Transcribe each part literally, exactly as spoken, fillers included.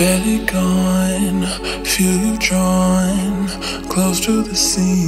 Barely gone, feel you drawn close to the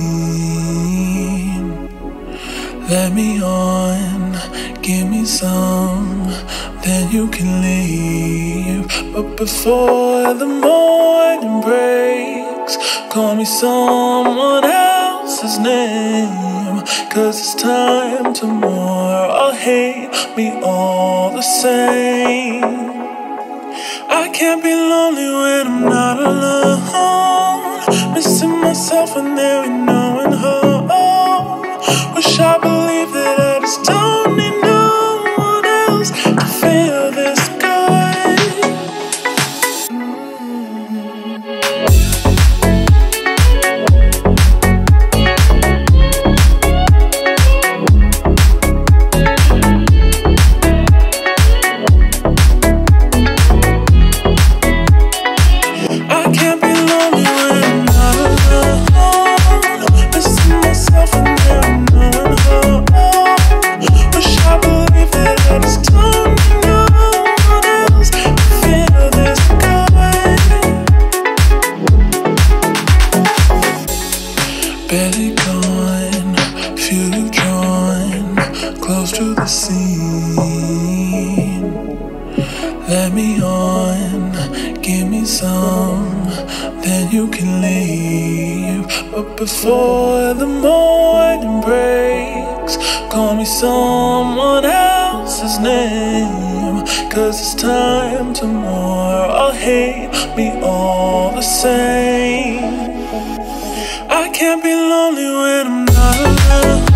scene. Let me on, give me some, then you can leave. But before the morning breaks, call me someone else's name. Cause it's time tomorrow, hate me all the same. I can't be lonely when I'm not alone, missing myself when there ain't no one home. Wish I believed that I just don't need no one else to feel this barely gone, feel you drawn close to the scene. Let me on, give me some, then you can leave. But before the morning breaks, call me someone else's name. Cause it's time tomorrow, hate me all the same. I can't be lonely when I'm not alone.